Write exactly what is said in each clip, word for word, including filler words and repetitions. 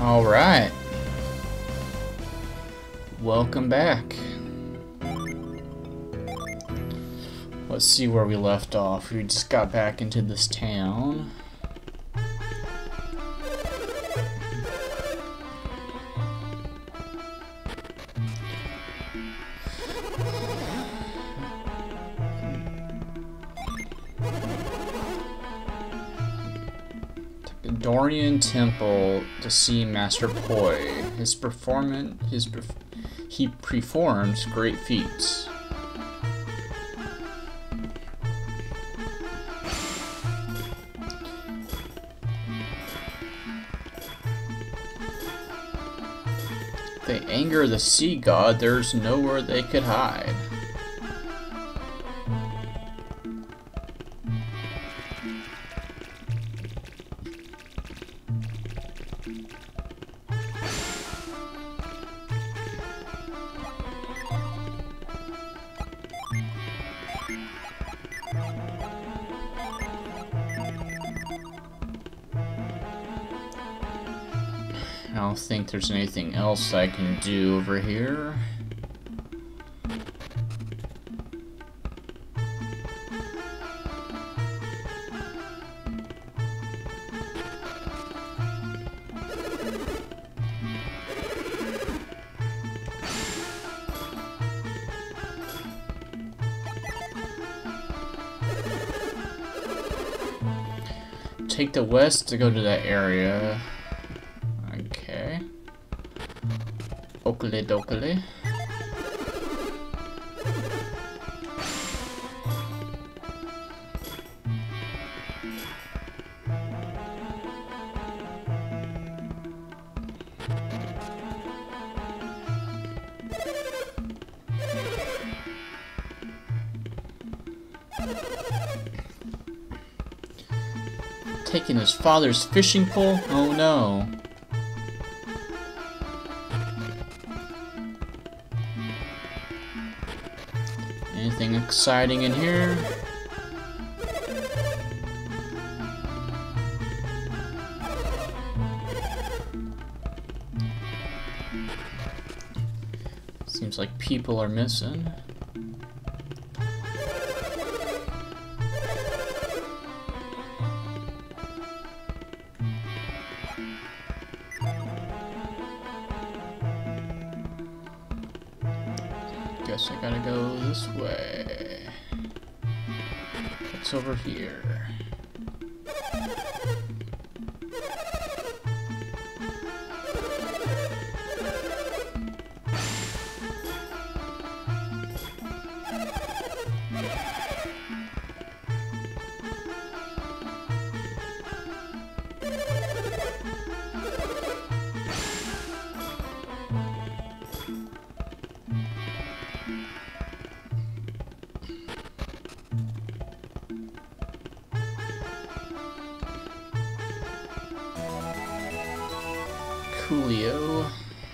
All right. Welcome back. Let's see where we left off. We just got back into this town. Dorian Temple to see Master Poi. His performance, his perf he performs great feats. They anger the sea god. There's nowhere they could hide. I don't think there's anything else I can do over here. Take the west to go to that area. Okay. Okale dokale. Taking his father's fishing pole? Oh no. Anything exciting in here? Seems like people are missing. Guess I gotta go this way. What's over here? Coolio.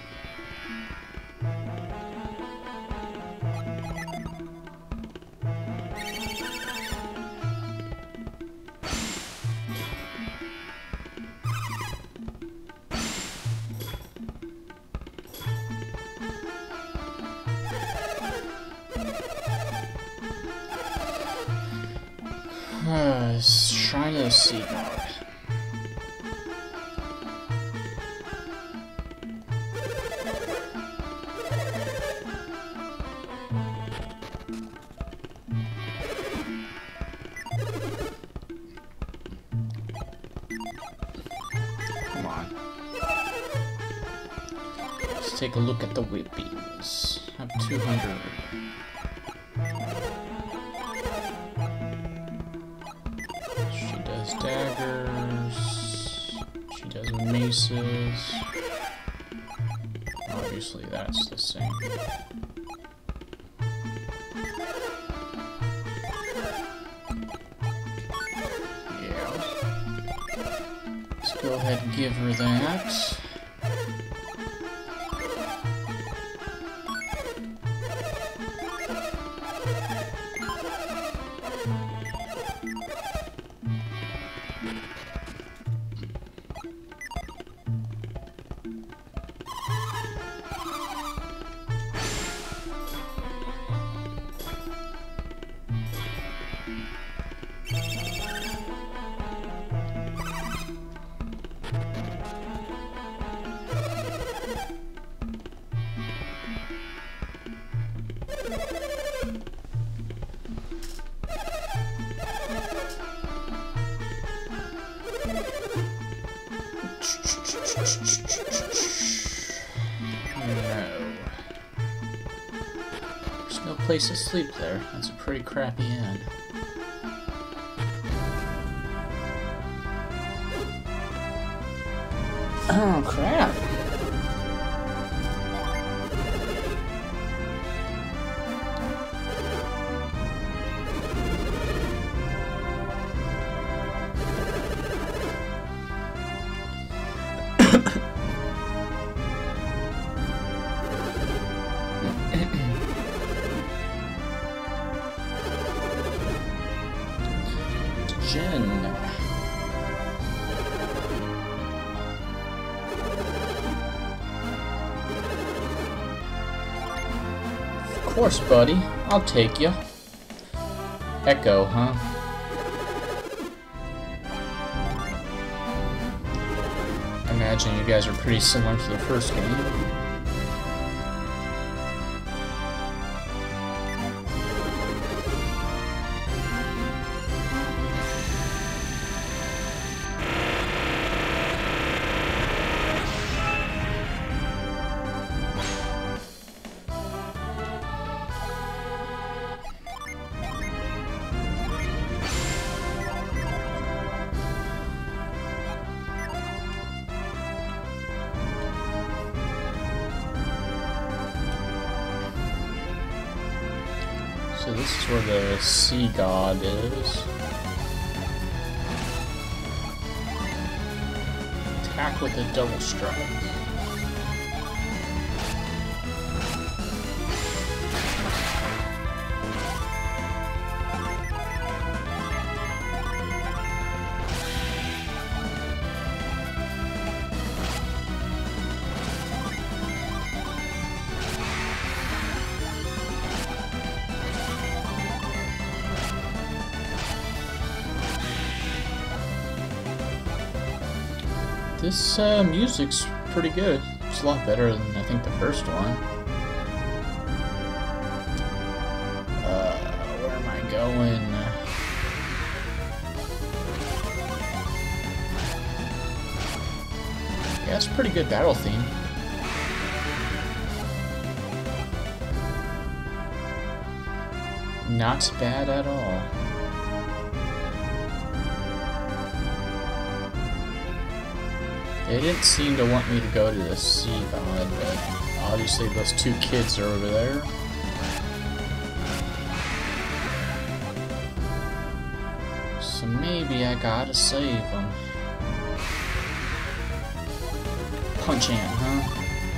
Uh, Shrine of the Sea God. Come on. Let's take a look at the whippings. I have two hundred. Daggers. She does maces. Obviously, that's the same. Yeah. Let's go ahead and give her that. No. There's no place to sleep there. That's a pretty crappy inn. Oh, crap. Jen. Of course, buddy. I'll take you. Echo, huh? I imagine you guys are pretty similar to the first game. So this is where the sea god is. Attack with a double strike. This uh, music's pretty good. It's a lot better than I think the first one. Uh, where am I going? Yeah, it's a pretty good battle theme. Not bad at all. They didn't seem to want me to go to the sea god, but obviously those two kids are over there. So maybe I gotta save them. Punch in, huh?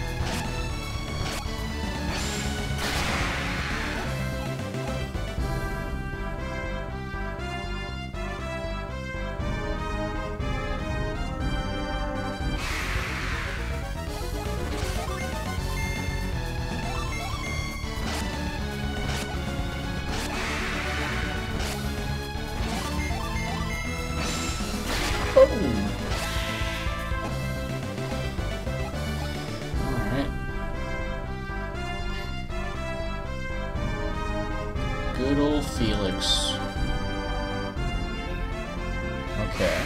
Good old Felix. Okay.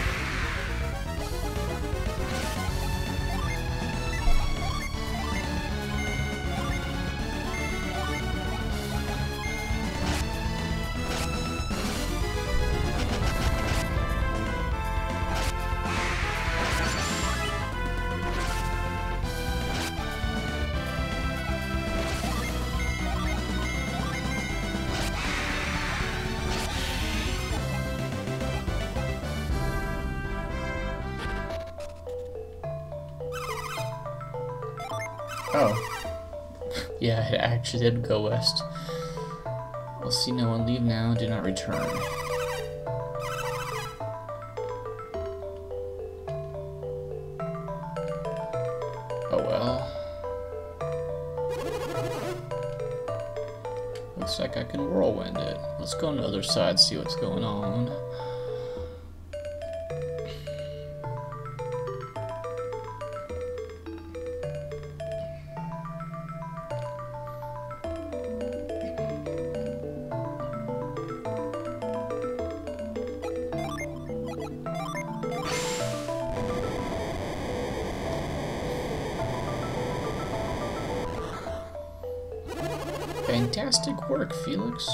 Oh. Yeah, it actually did go west. We'll see no one leave now, do not return. Oh well. Looks like I can whirlwind it. Let's go on the other side, see what's going on. Fantastic work, Felix.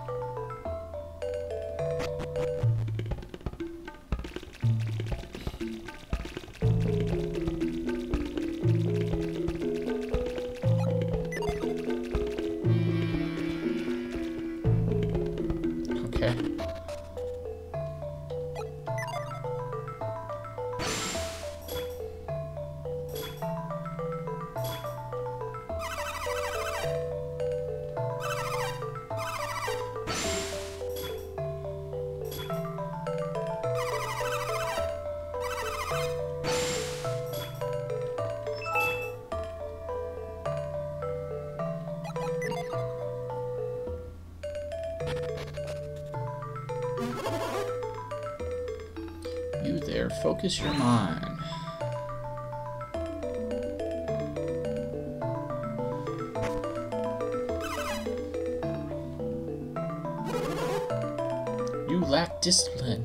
Okay. You there, focus your mind. You lack discipline.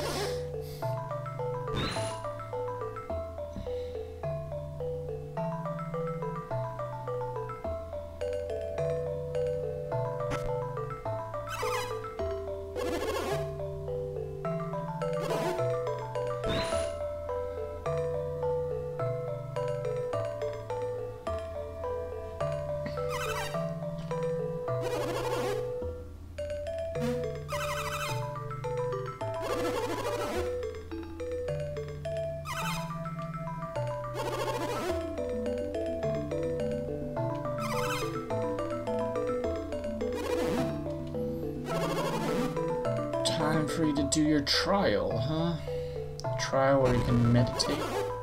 Time for you to do your trial, huh? Trial where you can meditate.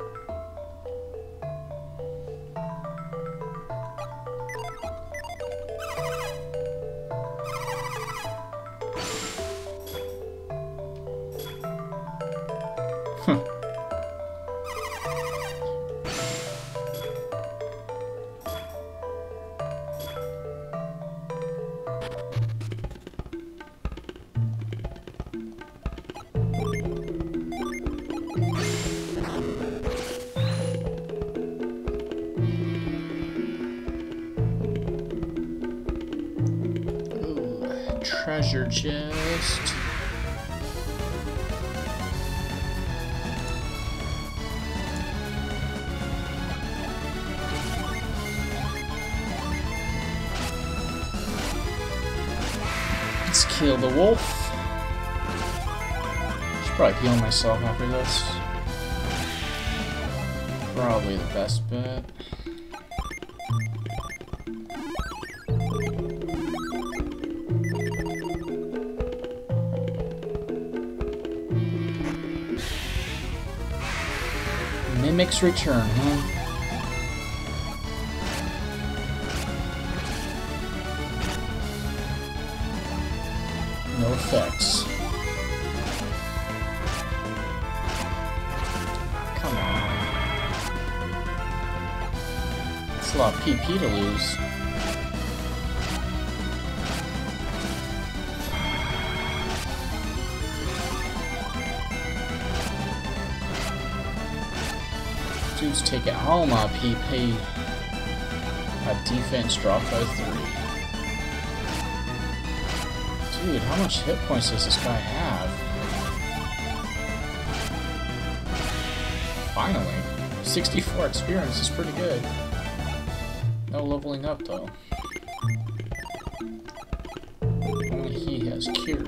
Huh. Treasure chest. Let's kill the wolf. Should probably heal myself after this. Probably the best bet. Mimic's return, huh? No effects. Come on. That's a lot of P P to lose. Dude's taking all my P P. My defense dropped by three. Dude, how much hit points does this guy have? Finally. sixty-four experience is pretty good. No leveling up though. Only he has cure.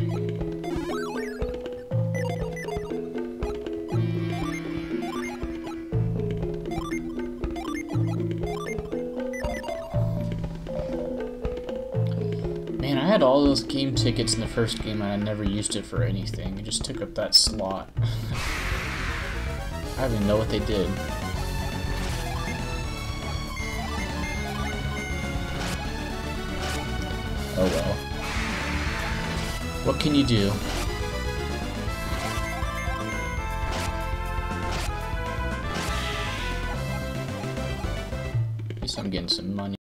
Man, I had all those game tickets in the first game and I never used it for anything. It just took up that slot. I don't even know what they did. Oh well. What can you do? At least I'm getting some money.